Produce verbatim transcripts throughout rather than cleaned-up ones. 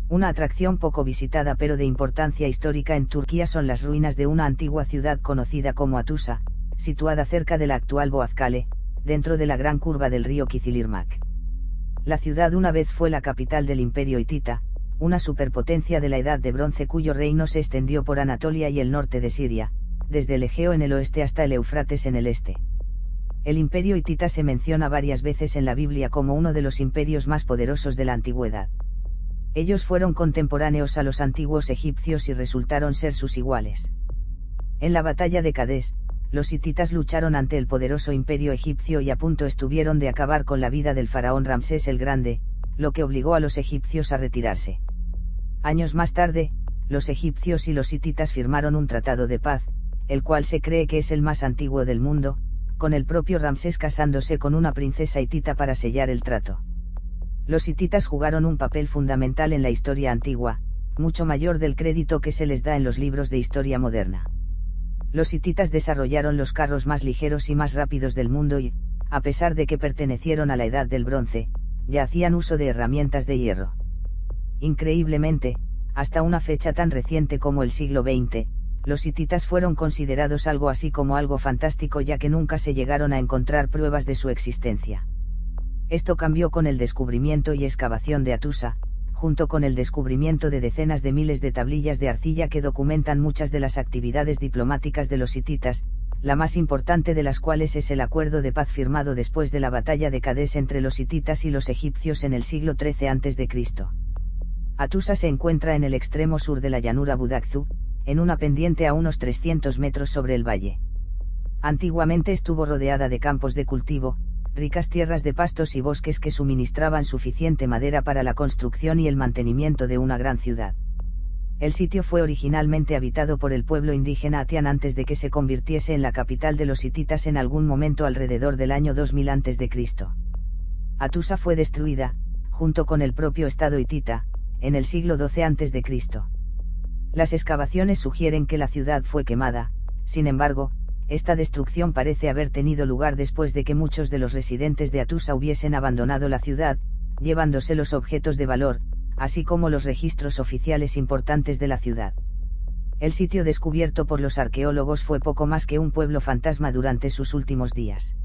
Una atracción poco visitada pero de importancia histórica en Turquía son las ruinas de una antigua ciudad conocida como Atusa, situada cerca de la actual Boğazkale, dentro de la gran curva del río Kızılırmak. La ciudad una vez fue la capital del Imperio hitita, una superpotencia de la Edad de Bronce cuyo reino se extendió por Anatolia y el norte de Siria, desde el Egeo en el oeste hasta el Éufrates en el este. El Imperio hitita se menciona varias veces en la Biblia como uno de los imperios más poderosos de la antigüedad. Ellos fueron contemporáneos a los antiguos egipcios y resultaron ser sus iguales. En la batalla de Cadés, los hititas lucharon ante el poderoso imperio egipcio y a punto estuvieron de acabar con la vida del faraón Ramsés el Grande, lo que obligó a los egipcios a retirarse. Años más tarde, los egipcios y los hititas firmaron un tratado de paz, el cual se cree que es el más antiguo del mundo, con el propio Ramsés casándose con una princesa hitita para sellar el trato. Los hititas jugaron un papel fundamental en la historia antigua, mucho mayor del crédito que se les da en los libros de historia moderna. Los hititas desarrollaron los carros más ligeros y más rápidos del mundo y, a pesar de que pertenecieron a la Edad del Bronce, ya hacían uso de herramientas de hierro. Increíblemente, hasta una fecha tan reciente como el siglo veinte, los hititas fueron considerados algo así como algo fantástico ya que nunca se llegaron a encontrar pruebas de su existencia. Esto cambió con el descubrimiento y excavación de Atusa, junto con el descubrimiento de decenas de miles de tablillas de arcilla que documentan muchas de las actividades diplomáticas de los hititas, la más importante de las cuales es el acuerdo de paz firmado después de la batalla de Cadés entre los hititas y los egipcios en el siglo trece antes de Cristo. Atusa se encuentra en el extremo sur de la llanura Budakzu, en una pendiente a unos trescientos metros sobre el valle. Antiguamente estuvo rodeada de campos de cultivo, ricas tierras de pastos y bosques que suministraban suficiente madera para la construcción y el mantenimiento de una gran ciudad. El sitio fue originalmente habitado por el pueblo indígena Atián antes de que se convirtiese en la capital de los hititas en algún momento alrededor del año dos mil antes de Cristo. Atusa fue destruida, junto con el propio estado hitita, en el siglo doce antes de Cristo. Las excavaciones sugieren que la ciudad fue quemada, sin embargo, esta destrucción parece haber tenido lugar después de que muchos de los residentes de Atusa hubiesen abandonado la ciudad, llevándose los objetos de valor, así como los registros oficiales importantes de la ciudad. El sitio descubierto por los arqueólogos fue poco más que un pueblo fantasma durante sus últimos días.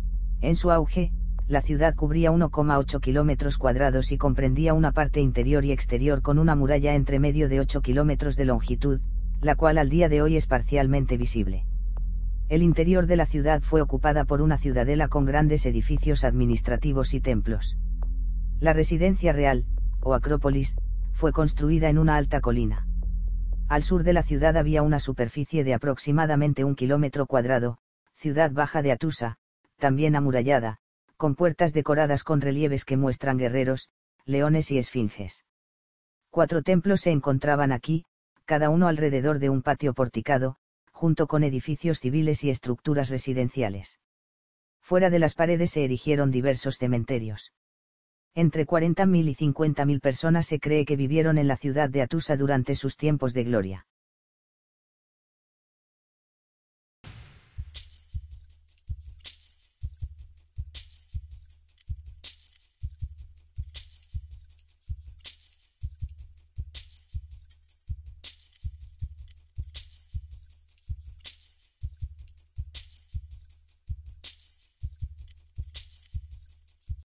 En su auge, la ciudad cubría uno coma ocho kilómetros cuadrados y comprendía una parte interior y exterior con una muralla entre medio de ocho kilómetros de longitud, la cual al día de hoy es parcialmente visible. El interior de la ciudad fue ocupada por una ciudadela con grandes edificios administrativos y templos. La residencia real, o Acrópolis, fue construida en una alta colina. Al sur de la ciudad había una superficie de aproximadamente un kilómetro cuadrado, ciudad baja de Atusa, también amurallada, con puertas decoradas con relieves que muestran guerreros, leones y esfinges. Cuatro templos se encontraban aquí, cada uno alrededor de un patio porticado, junto con edificios civiles y estructuras residenciales. Fuera de las paredes se erigieron diversos cementerios. Entre cuarenta mil y cincuenta mil personas se cree que vivieron en la ciudad de Atusa durante sus tiempos de gloria.